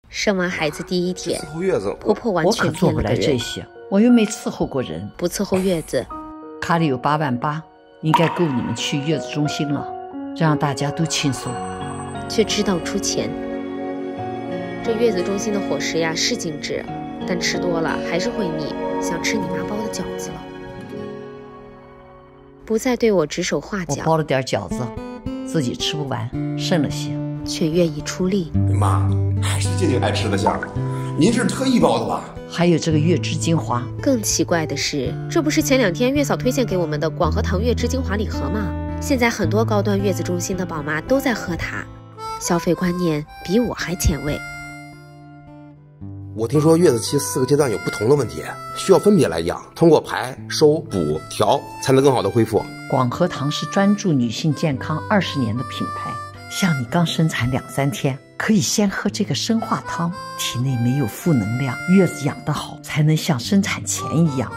生完孩子第一天， 伺候月子， 婆婆完我全可做不来变了个人。 这些，我又没伺候过人。 不伺候月子， 卡里有8.8万，应该够你们去月子中心了，这样大家都轻松。 却知道出钱。这月子中心的伙食呀是精致，但吃多了还是会腻，想吃你妈包的饺子了。不再对我指手画脚， 我包了点饺子，自己吃不完，剩了些， 却愿意出力。 妈，还是静静爱吃的馅儿，您是特意包的吧？ 还有这个月枝精华。 更奇怪的是，这不是前2天月嫂推荐给我们的广和堂月枝精华礼盒吗？现在很多高端月子中心的宝妈都在喝它，消费观念比我还前卫。 我听说月子期4个阶段有不同的问题，需要分别来养，通过排、收、补、调，才能更好的恢复。 广和堂是专注女性健康20年的品牌，像你刚生产2-3天，可以先喝这个生化汤，体内没有负能量，月子养得好，才能像生产前一样。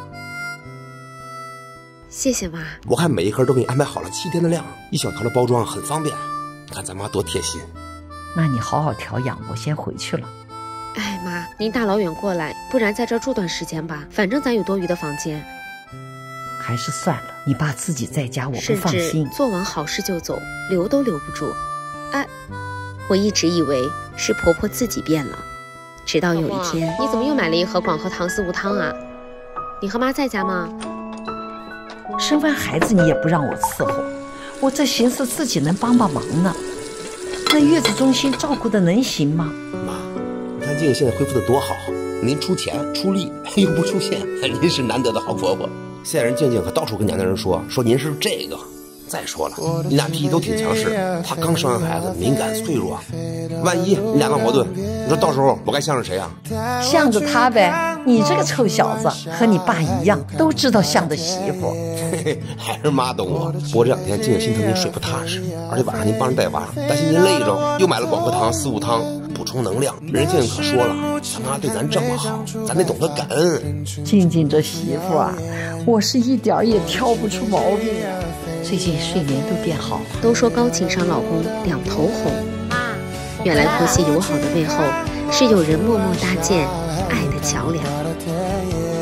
谢谢妈。 我看每一盒都给你安排好了7天的量，一小条的包装很方便，看咱妈多贴心。 那你好好调养，我先回去了。 哎妈，您大老远过来，不然在这儿住段时间吧，反正咱有多余的房间。 还是算了，你爸自己在家，我不甚至放心。 做完好事就走，留都留不住。哎，我一直以为是婆婆自己变了，直到有一天，你怎么又买了一盒广和堂四物汤啊？你和妈在家吗？ 生完孩子你也不让我伺候，我这寻思自己能帮忙呢。那月子中心照顾的能行吗？ 妈，你看静静现在恢复的多好，您出钱出力又不出现，您是难得的好婆婆。现在人静静可到处跟娘家人说您是这个。再说了，你俩脾气都挺强势，她刚生完孩子，敏感脆弱，万一你俩闹矛盾，你说到时候我该向着谁啊？ 向着他呗，你这个臭小子和你爸一样，都知道向着媳妇。 还是妈懂我。不过这2天静静心疼您睡不踏实，而且晚上您帮人带娃，担心您累着，又买了广和堂四物汤补充能量。人静静可说了，咱妈对咱这么好，咱得懂得感恩。 静静这媳妇啊，我是一点也挑不出毛病啊。最近睡眠都变好了。 都说高情商老公2头红，原来婆媳友好的背后是有人默默搭建爱的桥梁。